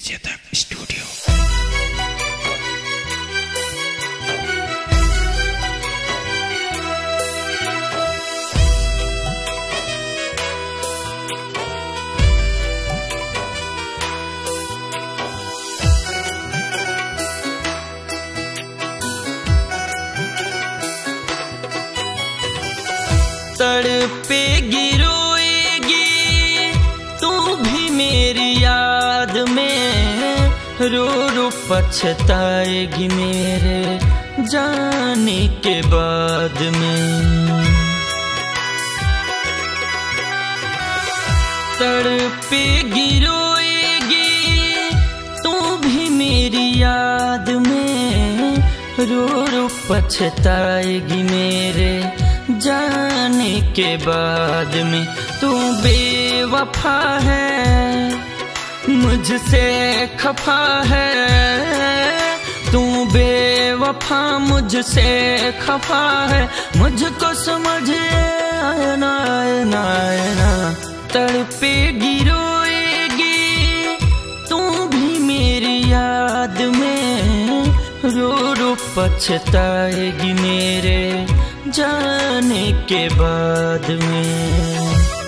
Chetak studio. तड़पेगी रोएगी तू भी मेरी याद में, रो रो पछताएगी मेरे जाने के बाद में। तड़पेगी रोएगी तू भी मेरी याद में, रो रो पछताएगी मेरे जाने के बाद में। तू बेवफा है मुझसे खफा है, तू बेवफा मुझसे खफा है, मुझको समझ आए ना आए ना आए ना। तड़पेगी रोएगी तू भी मेरी याद में, रो रो पछताएगी मेरे जाने के बाद में।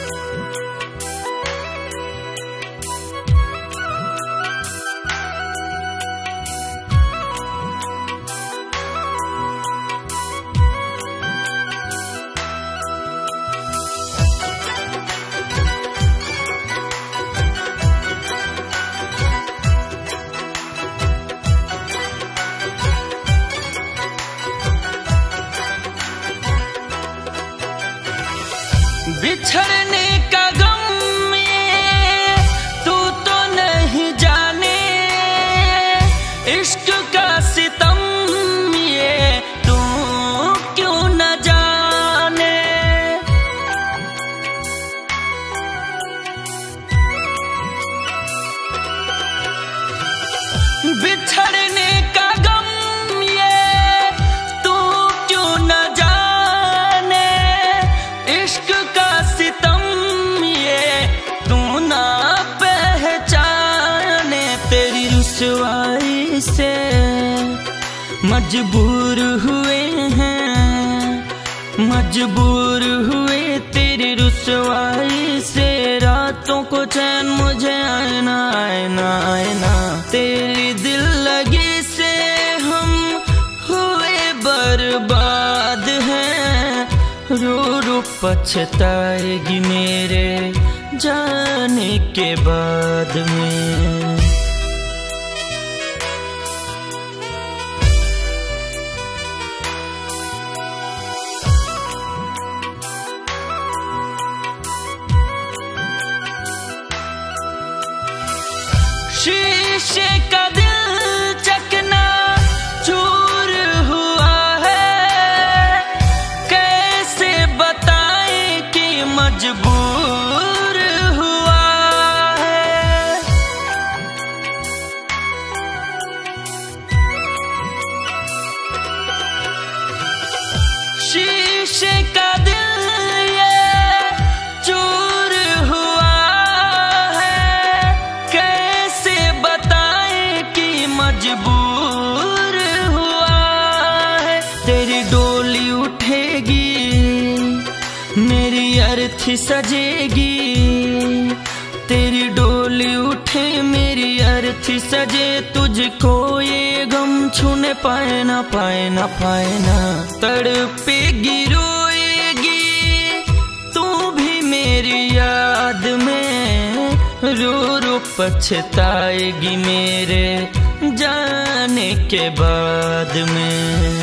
बिछड़ने का गम में तू तो नहीं जाने, इश्क का सितम ये तू क्यों न जाने। बिछड़ने का गम ये तू क्यों न जाने, इश्क का सितम ये तू ना पहचाने। तेरी रुसवाई से मजबूर हुए हैं, मजबूर हुए तेरी रुसवाई से, रातों को चैन मुझे आए ना आए ना आए ना। तेरी दिल लगी से हम हुए बर्बाद हैं, रो रो पछताएगी मेरे जाने के बाद में। शीशे का दिल चकना चूर हुआ है, कैसे बताएं कि मजबूर हुआ है। शीशे का दिल ये चूर हुआ है, कैसे बताएं कि मजबूर हुआ है। तेरी डोली उठेगी मेरी अर्थी सजेगी, तेरी डोली उठे मेरी अर्थी सजे, तुझको ये गम छूने पाए ना पाए ना पाए ना। तड़पेगी रोएगी तू भी मेरी याद में, रो रो पछताएगी मेरे जाने के बाद में।